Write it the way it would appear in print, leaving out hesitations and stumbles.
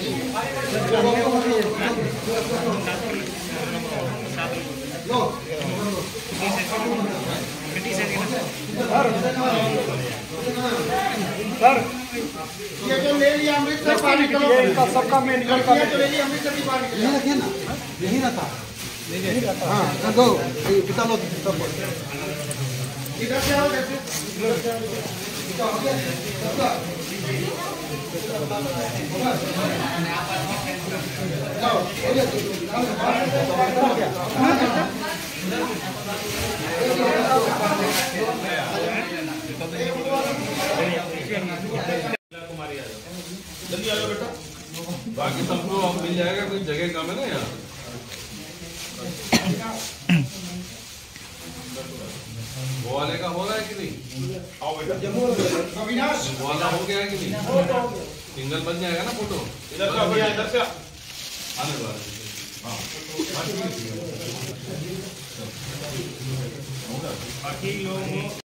ये जो ले लिया अमृतसर पानी का सबका मेन का ले लिया अमृतसर की पानी यही रखे ना, यही रखा, यही रखा। हाँ दो बिता लो सब इधर से आओ, जल्दी आ जाओ बेटा, बाकी सबको अब मिल जाएगा, कोई जगह कम है ना यहाँ। वो वाले का हो रहा है कि नहीं? आओ बेटा, अविनाश वो वाला हो गया है कि नहीं? सिंगल बन जाएगा ना फोटो। इधर से भैया, इधर से आने दो। बाकी लोगों